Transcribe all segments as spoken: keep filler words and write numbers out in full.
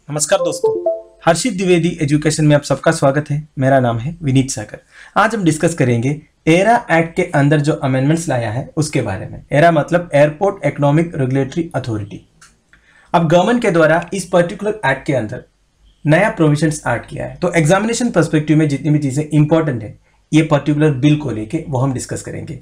नमस्कार दोस्तों, हर्षित द्विवेदी एजुकेशन में आप सबका स्वागत है। मेरा नाम है विनीत सागर। आज हम डिस्कस करेंगे एरा एक्ट के अंदर जो अमेंडमेंट्स लाया है उसके बारे में। एरा मतलब एयरपोर्ट इकोनॉमिक रेगुलेटरी अथॉरिटी। अब गवर्नमेंट के द्वारा इस पर्टिकुलर एक्ट के अंदर नया प्रोविजंस ऐड किया है, तो एग्जामिनेशन पर्सपेक्टिव में जितनी भी चीजें इंपॉर्टेंट है ये पर्टिकुलर बिल को लेके वो हम डिस्कस करेंगे।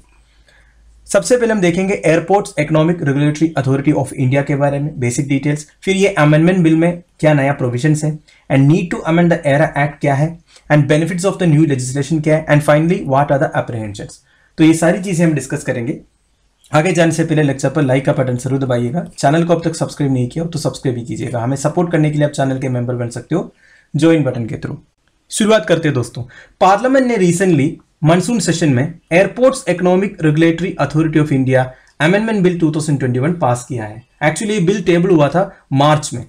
सबसे पहले हम देखेंगे airports economic regulatory authority of India के बारे में बेसिक डिटेल्स, फिर ये अमेंडमेंट बिल में क्या नया प्रोविजंस है, and need to amend the AERA act क्या है, and benefits of the new legislation क्या है, and finally what are the apprehensions. तो ये सारी चीजें हम डिस्कस करेंगे। आगे जाने से पहले लेक्चर पर लाइक का बटन जरूर दबाइएगा। चैनल को अब तक सब्सक्राइब नहीं किया हो तो सब्सक्राइब भी कीजिएगा। हमें सपोर्ट करने के लिए आप चैनल के मेंबर बन सकते हो ज्वाइन बटन के थ्रू। शुरुआत करते हैं दोस्तों। पार्लियामेंट ने रिसेंटली मानसून सेशन में airports economic regulatory authority of India amendment bill दो हज़ार इक्कीस पास किया है। एक्चुअली ये बिल टेबल हुआ था मार्च में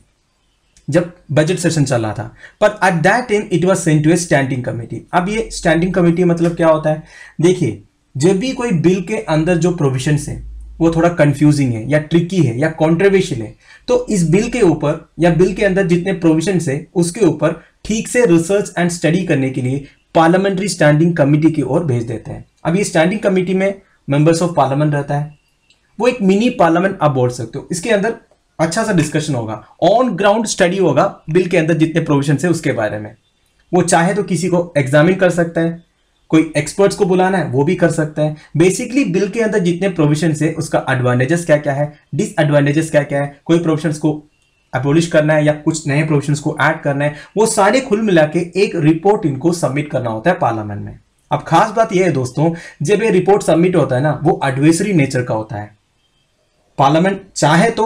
जब बजट सेशन चल रहा था, पर at that time it was sent to a standing committee. अब ये स्टैंडिंग कमेटी मतलब क्या होता है? देखिए, जब भी कोई बिल के अंदर जो प्रोविजंस है वो थोड़ा कंफ्यूजिंग है या ट्रिकी है या कॉन्ट्रोवर्शियल है, तो इस बिल के ऊपर या बिल के अंदर जितने प्रोविजंस है उसके ऊपर ठीक से रिसर्च एंड स्टडी करने के लिए पार्लियामेंट्री स्टैंडिंग कमेटी की ओर भेज देते हैं। अब ये स्टैंडिंग कमेटी में मेंबर्स ऑफ पार्लियामेंट रहता है, वो एक मिनी पार्लियामेंट आप बोल सकते हो। इसके अंदर अच्छा सा डिस्कशन होगा, ऑन ग्राउंड स्टडी होगा बिल के अंदर जितने प्रोविजन है उसके बारे में। वो चाहे तो किसी को एग्जामिन कर सकता है, कोई एक्सपर्ट्स को बुलाना है वो भी कर सकता है। बेसिकली बिल के अंदर जितने प्रोविजन है उसका एडवांटेजेस क्या क्या है, डिसएडवांटेजेस क्या क्या है, कोई प्रोविजन को अबोलिश करना है या कुछ नए प्रोविजंस को ऐड करना है, वो सारे खुल मिला के एक रिपोर्ट इनको सबमिट करना होता है पार्लियामेंट में। अब खास बात यह है दोस्तों, जब ये रिपोर्ट सबमिट होता है ना, वो एडवाइजरी नेचर का होता है। पार्लियामेंट चाहे तो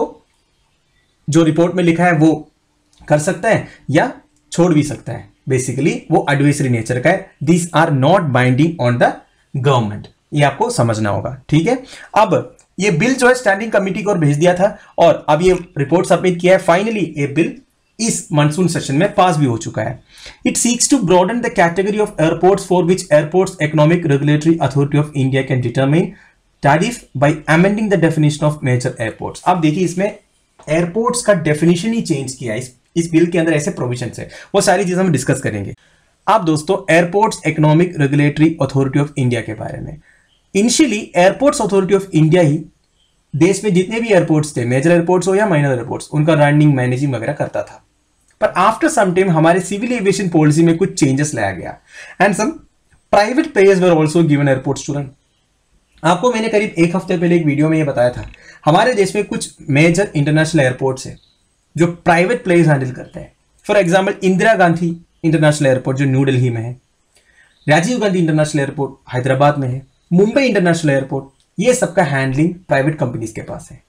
जो रिपोर्ट में लिखा है वो कर सकता है या छोड़ भी सकता है। बेसिकली वो एडवाइजरी नेचर का है। This are not binding on the government, ये आपको समझना होगा, ठीक है। अब ये बिल जो है स्टैंडिंग कमेटी को भेज दिया था और अब ये रिपोर्ट सबमिट किया है। फाइनली ये बिल इस मानसून सेशन में पास भी हो चुका है। It seeks to broaden the category of airports for which airports economic regulatory authority of India can determine tariff by amending the definition of major airports. अब देखिए, इसमें एयरपोर्ट्स का डेफिनेशन ही चेंज किया है। इस, इस बिल के अंदर ऐसे प्रोविजन है, वो सारी चीजें हम डिस्कस करेंगे। अब दोस्तों, airports economic regulatory authority of India के बारे में। Initially airports authority of India ही देश में जितने भी एयरपोर्ट्स थे, मेजर एयरपोर्ट्स हो या माइनर एयरपोर्ट्स, उनका रनिंग मैनेजिंग वगैरह करता था। पर आफ्टर सम टाइम हमारे सिविल एविएशन पॉलिसी में कुछ चेंजेस लाया गया and some private players were also given airports to run. आपको मैंने करीब एक हफ्ते पहले एक वीडियो में ये बताया था, हमारे देश में कुछ मेजर इंटरनेशनल एयरपोर्ट्स है जो प्राइवेट प्लेयर्स हैंडल करते हैं। For example, Indira Gandhi international airport जो न्यू दिल्ली में है, राजीव गांधी इंटरनेशनल एयरपोर्ट हैदराबाद में है, मुंबई इंटरनेशनल एयरपोर्ट, ये सबका हैंडलिंग प्राइवेट कंपनीज के पास है।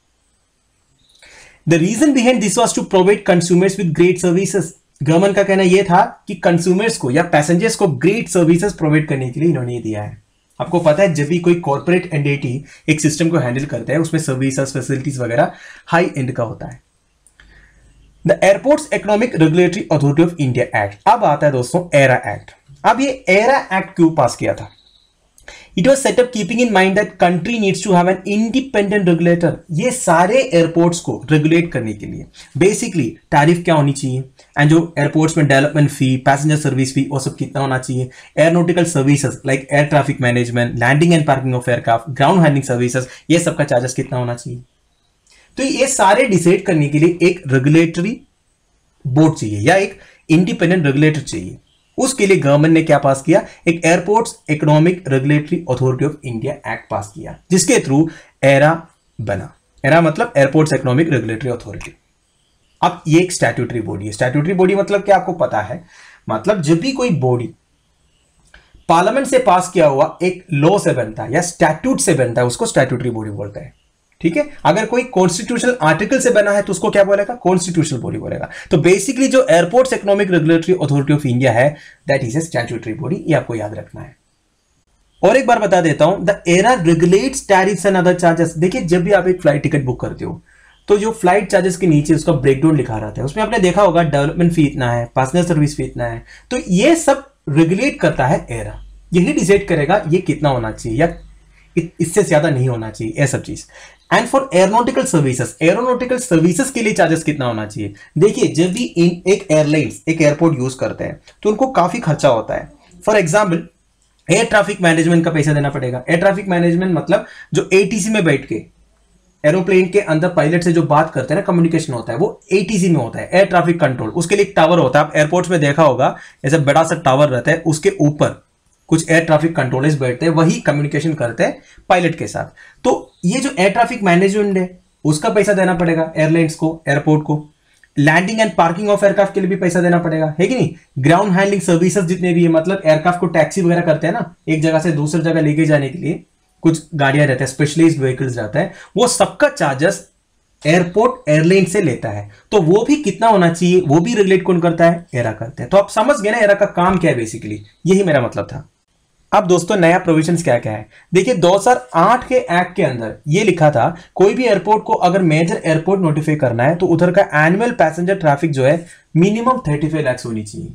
The reason behind this was to provide consumers with great services. Government का कहना यह था कि कंज्यूमर्स को या पैसेंजर्स को ग्रेट सर्विसेज प्रोवाइड करने के लिए इन्होंने ये दिया है। आपको पता है, जब भी कोई कॉर्पोरेट एंटिटी एक सिस्टम को हैंडल करता है उसमें सर्विसेज फैसिलिटीज वगैरह हाई एंड का होता है। The airports economic regulatory authority of India act. अब आता है दोस्तों एरा एक्ट। अब ये एरा एक्ट क्यों पास किया था? It was set up keeping in mind that country needs to have an independent regulator। ये सारे एयरपोर्ट्स को रेगुलेट करने के लिए बेसिकली टैरिफ क्या होनी चाहिए, एंड जो एयरपोर्ट्स में development fee, passenger service fee, वो सब कितना होना चाहिए, aeronautical services like air traffic management, landing and parking of aircraft, ground handling services, ये सबका चार्जेस कितना होना चाहिए। तो ये सारे डिसाइड करने के लिए एक रेगुलेटरी बोर्ड चाहिए या एक इंडिपेंडेंट रेगुलेटर चाहिए। उसके लिए गवर्नमेंट ने क्या पास किया? एक airports economic regulatory authority of India act pass किया, जिसके थ्रू एरा बना। एरा मतलब एयरपोर्ट्स इकोनॉमिक रेगुलेटरी अथॉरिटी। अब ये एक स्टैट्यूटरी बॉडी है। स्टैट्यूटरी बॉडी मतलब क्या आपको पता है? मतलब जब भी कोई बॉडी पार्लियामेंट से पास किया हुआ एक लॉ से बनता है या स्टैट्यूट से बनता है उसको स्टैट्यूटरी बॉडी बोलते हैं, ठीक है। अगर कोई कॉन्स्टिट्यूशनल आर्टिकल से बना है तो उसको क्या बोलेगा? कॉन्स्टिट्यूशनल बॉडी बोलेगा। तो बेसिकली जो airports economic regulatory authority of India है that is a statutory body, ये आपको याद रखना है। और एक बार बता देता हूं, the AERA regulates tariffs and other charges. देखिए, जब भी आप एक फ्लाइट टिकट बुक करते हो तो जो फ्लाइट चार्जेस के नीचे उसका ब्रेकडाउन लिखा रहता है, उसमें आपने देखा होगा डेवलपमेंट फी इतना है, पैसेंजर सर्विस फी इतना है। तो ये सब रेगुलेट करता है एरा। यही डिसाइड करेगा ये कितना होना चाहिए या इससे ज्यादा नहीं होना चाहिए, ये सब चीज। And for aeronautical services, aeronautical services के लिए चार्जेस कितना होना चाहिए? देखिए जब भी इन एक एयरलाइंस एक एयरपोर्ट यूज करते हैं तो उनको काफी खर्चा होता है। For example air traffic management का पैसा देना पड़ेगा। एयर ट्रैफिक मैनेजमेंट मतलब जो एटीसी में बैठ के एरोप्लेन के अंदर पायलट से जो बात करते हैं ना, कम्युनिकेशन होता है, वो एटीसी में होता है, एयर ट्रैफिक कंट्रोल। उसके लिए एक टावर होता है, आप एयरपोर्ट्स में देखा होगा ऐसा बड़ा सा टावर रहता है, उसके ऊपर कुछ एयर ट्रैफिक कंट्रोलर्स बैठते हैं, वही कम्युनिकेशन करते हैं पायलट के साथ। तो ये जो एयर ट्रैफिक मैनेजमेंट है उसका पैसा देना पड़ेगा एयरलाइंस को, एयरपोर्ट को। Landing and parking of aircraft के लिए भी पैसा देना पड़ेगा, है कि नहीं। ग्राउंड हैंडलिंग सर्विसेज जितने भी है, मतलब एयरक्राफ्ट को टैक्सी वगैरह करते हैं ना, एक जगह से दूसरी जगह लेके जाने के लिए कुछ गाड़ियां रहते हैं, स्पेशलाइज्ड व्हीकल्स रहता है, वो सबका चार्जेस एयरपोर्ट एयरलाइन से लेता है। तो वो भी कितना होना चाहिए, वो भी रेगुलेट कौन करता है? एरा करते हैं। तो आप समझ गए ना एरा का काम क्या है, बेसिकली यही मेरा मतलब था। अब दोस्तों नया प्रोविजंस क्या क्या है, देखिए दो हज़ार आठ के एक्ट के अंदर ये लिखा था कोई भी एयरपोर्ट को अगर मेजर एयरपोर्ट नोटिफाई करना है तो उधर का एनुअल पैसेंजर ट्रैफिक जो है मिनिमम पैंतीस लाख होनी चाहिए।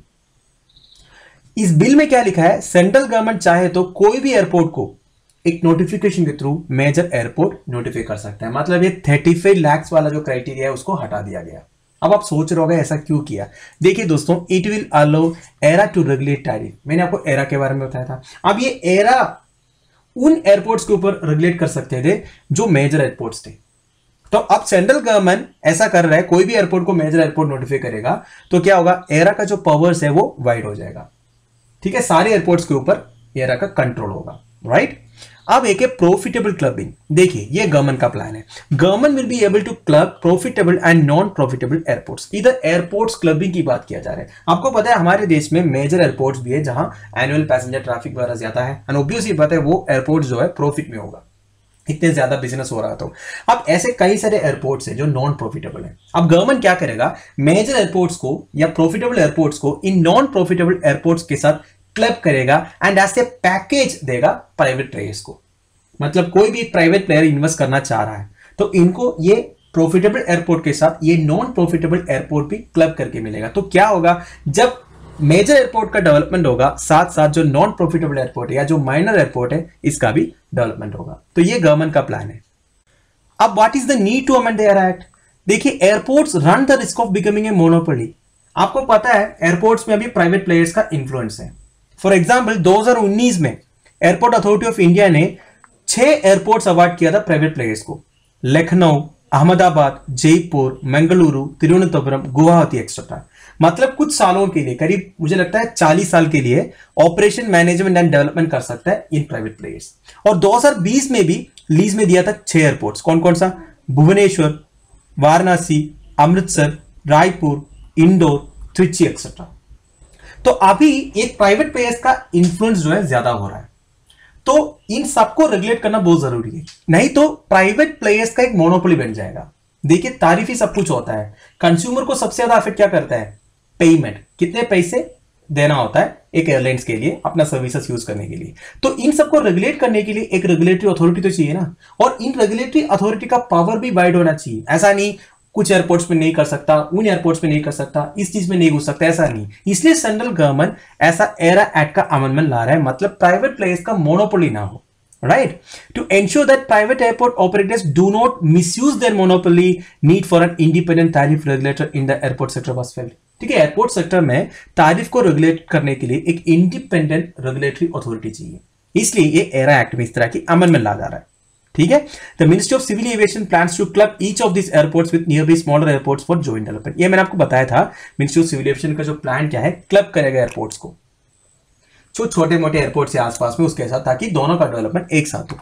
इस बिल में क्या लिखा है, सेंट्रल गवर्नमेंट चाहे तो कोई भी एयरपोर्ट को एक नोटिफिकेशन के थ्रू मेजर एयरपोर्ट नोटिफाई कर सकता है। मतलब ये पैंतीस लाख वाला जो क्राइटेरिया है उसको हटा दिया गया। अब आप सोच रहे होगे ऐसा क्यों किया। देखिए दोस्तों, it will allow AERA to regulate tariff. मैंने आपको एरा के बारे में बताया था। अब ये एरा उन एयरपोर्ट्स के ऊपर रेगुलेट कर सकते थे जो मेजर एयरपोर्ट्स थे। तो अब सेंट्रल गवर्नमेंट ऐसा कर रहा है, कोई भी एयरपोर्ट को मेजर एयरपोर्ट नोटिफाई करेगा तो क्या होगा, एरा का जो पावर्स है वो वाइड हो जाएगा। ठीक है, सारे एयरपोर्ट्स के ऊपर एरा का कंट्रोल होगा, राइट। अब एक है प्रॉफिटेबल क्लबिंग। देखिए ये गवर्नमेंट का प्लान है। Government will be able to club profitable and non profitable airports. इधर एयरपोर्ट्स क्लबिंग की बात किया जा रहा है। आपको पता है हमारे देश में मेजर एयरपोर्ट्स भी है जहां एनुअल पैसेंजर ट्रैफिक वगैरह ज्यादा है, एंड ऑब्वियसली पता है वो एयरपोर्ट जो है प्रॉफिट में होगा, इतने ज्यादा बिजनेस हो रहा। तो अब ऐसे कई सारे एयरपोर्ट्स हैं जो नॉन प्रॉफिटेबल है। अब गवर्नमेंट क्या करेगा, मेजर एयरपोर्ट्स को या प्रॉफिटेबल एयरपोर्ट्स को इन नॉन प्रॉफिटेबल एयरपोर्ट्स के साथ क्लब करेगा एंड ऐसे पैकेज देगा प्राइवेट प्लेयर्स को। मतलब कोई भी प्राइवेट प्लेयर इन्वेस्ट करना चाह रहा है तो इनको ये प्रॉफिटेबल एयरपोर्ट के साथ ये नॉन प्रॉफिटेबल एयरपोर्ट भी क्लब करके मिलेगा। तो क्या होगा, जब मेजर एयरपोर्ट का डेवलपमेंट होगा साथ साथ जो नॉन प्रॉफिटेबल एयरपोर्ट है या जो माइनर एयरपोर्ट है इसका भी डेवलपमेंट होगा। तो ये गवर्नमेंट का प्लान है। अब what is the need to amend the AERA act. देखिए airports run the risk of becoming a monopoly. आपको पता है एयरपोर्ट्स में अभी प्राइवेट प्लेयर्स का इन्फ्लुएंस है। फॉर एग्जाम्पल दो हज़ार उन्नीस में एयरपोर्ट अथॉरिटी ऑफ इंडिया ने छह एयरपोर्ट्स अवार्ड किया था प्राइवेट प्लेयर्स को, लखनऊ, अहमदाबाद, जयपुर, मंगलुरु, तिरुवनंतपुरम, गुवाहाटी एक्सेट्रा। मतलब कुछ सालों के लिए, करीब मुझे लगता है चालीस साल के लिए ऑपरेशन मैनेजमेंट एंड डेवलपमेंट कर सकता है इन प्राइवेट प्लेयर्स। और दो हज़ार बीस में भी लीज में दिया था छह एयरपोर्ट्स। कौन कौन सा, भुवनेश्वर, वाराणसी, अमृतसर, रायपुर, इंदौर, त्रिची एक्सेट्रा। तो अभी एक प्राइवेट प्लेयर्स का इंफ्लुएंस जो है ज्यादा हो रहा है, तो इन सबको रेगुलेट करना बहुत जरूरी है, नहीं तो प्राइवेट प्लेयर्स का एक मोनोपोली बन जाएगा। देखिए तारीफ ही सब कुछ होता है। कंज्यूमर को सबसे ज्यादा अफेक्ट क्या करता है, पेमेंट, कितने पैसे देना होता है एक एयरलाइंस के लिए अपना सर्विसेज यूज करने के लिए। तो इन सबको रेगुलेट करने के लिए एक रेगुलेटरी अथॉरिटी तो चाहिए ना, और इन रेगुलेटरी अथॉरिटी का पावर भी वाइड होना चाहिए। ऐसा नहीं कुछ एयरपोर्ट्स में नहीं कर सकता, उन एयरपोर्ट्स में नहीं कर सकता, इस चीज में नहीं घुस सकता, ऐसा नहीं। इसलिए सेंट्रल गवर्नमेंट ऐसा एरा एक्ट का अमेंडमेंट ला रहा है, मतलब प्राइवेट प्लेयर्स का मोनोपोली ना हो, right. To ensure that private airport operators do not misuse their monopoly, need for an independent tariff regulator in the airport sector was felt. ठीक है, एयरपोर्ट सेक्टर में टैरिफ को रेगुलेट करने के लिए एक इंडिपेंडेंट रेगुलेटरी अथॉरिटी चाहिए, इसलिए ये एरा एक्ट में इस तरह की अमेंडमेंट ला जा रहा है। ठीक है, the ministry of civil aviation plans to club each of this airports with nearby smaller airports for joint development. ये मैंने आपको बताया था, मिनिस्ट्री ऑफ सिविल एविएशन का जो प्लान क्या है, क्लब करेगा एयरपोर्ट्स को, जो छोटे मोटे एयरपोर्ट से आसपास में उसके साथ, ताकि दोनों का डेवलपमेंट एक साथ हो।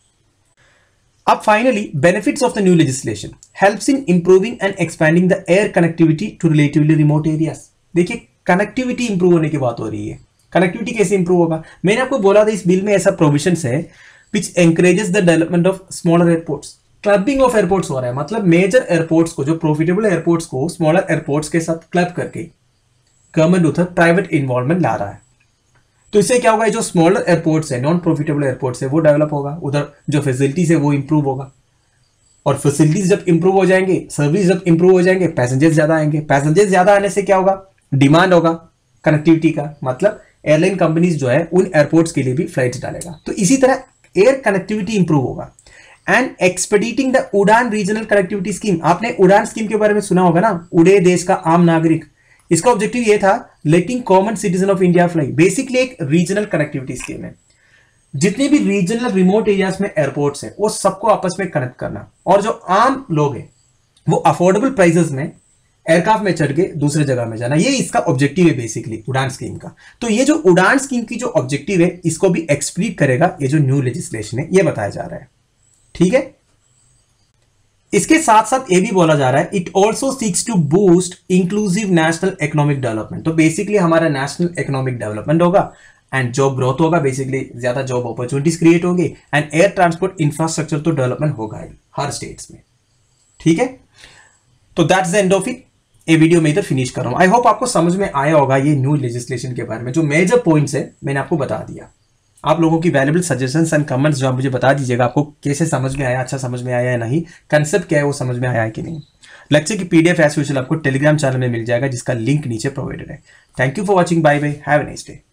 अब finally benefits of the new legislation helps in improving and expanding the air connectivity to relatively remote areas. देखिए कनेक्टिविटी इंप्रूव होने की बात हो रही है। कनेक्टिविटी कैसे इंप्रूव होगा, मैंने आपको बोला था इस बिल में ऐसा प्रोविजन है which encourages the development of smaller airports। Clubbing of airports हो रहा है, मतलब मेजर एयरपोर्ट्स को, जो प्रॉफिटेबल एयरपोर्ट्स को स्मॉलर एयरपोर्ट्स के साथ क्लब करके गवर्नमेंट उधर प्राइवेट इन्वॉल्वमेंट ला रहा है। तो इससे क्या होगा, जो स्मॉलर एयरपोर्ट्स है, नॉन प्रॉफिटेबल एयरपोर्ट्स है, वो डेवलप होगा, उधर जो फैसिलिटीज है वो इंप्रूव होगा, और फैसिलिटीज जब इंप्रूव हो जाएंगे, सर्विस जब इंप्रूव हो जाएंगे, पैसेंजर्स ज्यादा आएंगे। पैसेंजर्स ज्यादा आने से क्या होगा, डिमांड होगा कनेक्टिविटी का, मतलब एयरलाइन कंपनीज जो है उन एयरपोर्ट्स के लिए भी फ्लाइट्स डालेगा। तो इसी तरह एयर कनेक्टिविटी इंप्रूव होगा and expediting the Udan regional connectivity scheme. आपने उड़ान स्कीम के बारे में सुना होगा ना, उड़े देश का आम नागरिक। इसका ऑब्जेक्टिव ये था letting common citizen of India fly. Basically एक रीजनल कनेक्टिविटी स्कीम है, जितने भी रीजनल रिमोट एरियाज में एयरपोर्ट्स है वो सबको आपस में कनेक्ट करना, और जो आम लोग हैं वो अफोर्डेबल प्राइसेस में एयरक्राफ्ट में चढ़ के दूसरे जगह में जाना। ये इसका ऑब्जेक्टिव है बेसिकली उड़ान स्कीम का। तो ये जो उड़ान स्कीम की जो ऑब्जेक्टिव है इसको भी एक्सप्लीट करेगा ये जो न्यू लेजिस्लेशन है, ये बताया जा रहा है। ठीक है, इसके साथ साथ ये भी बोला जा रहा है it also seeks to boost inclusive national economic development. तो बेसिकली हमारा नेशनल इकोनॉमिक डेवलपमेंट होगा एंड जॉब ग्रोथ होगा, बेसिकली ज्यादा जॉब अपॉर्चुनिटीज क्रिएट होंगे एंड एयर ट्रांसपोर्ट इंफ्रास्ट्रक्चर तो डेवलपमेंट होगा ही हर स्टेट्स में। ठीक है, तो that's the end of it. ये वीडियो में इधर फिनिश कर रहा हूं। आई होप आपको समझ में आया होगा ये न्यू लेजिस्लेशन के बारे में, जो मेजर पॉइंट्स है मैंने आपको बता दिया। आप लोगों की वैल्यूएबल सजेशंस एंड कमेंट्स जो आप मुझे बता दीजिएगा, आपको कैसे समझ में आया, अच्छा समझ में आया या नहीं, कंसेप्ट क्या है वो समझ में आया है कि नहीं। लेक्चर की पीडीएफ एज यूजुअल आपको टेलीग्राम चैनल में मिल जाएगा जिसका लिंक नीचे प्रोवाइडेड है। Thank you for watching, bye bye, have a nice day.